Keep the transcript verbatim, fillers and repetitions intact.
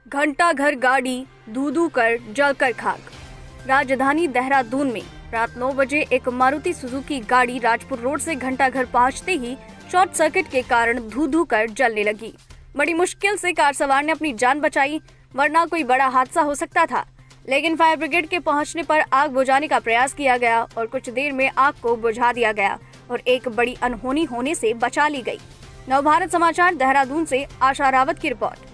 घंटा घर गाड़ी धू धू कर जलकर खाक। राजधानी देहरादून में रात नौ बजे एक मारुति सुजुकी गाड़ी राजपुर रोड से घंटा घर पहुंचते ही शॉर्ट सर्किट के कारण धू धू कर जलने लगी। बड़ी मुश्किल से कार सवार ने अपनी जान बचाई, वरना कोई बड़ा हादसा हो सकता था। लेकिन फायर ब्रिगेड के पहुंचने पर आग बुझाने का प्रयास किया गया और कुछ देर में आग को बुझा दिया गया और एक बड़ी अनहोनी होने से बचा ली गई। नवभारत समाचार देहरादून से आशा रावत की रिपोर्ट।